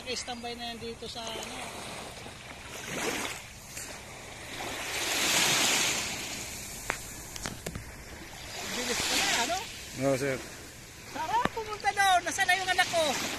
naka-standby na yan dito sa ano. Bilis pala, ano? Oo, sir. Sarap pumunta doon. Nasaan na yung anak ko?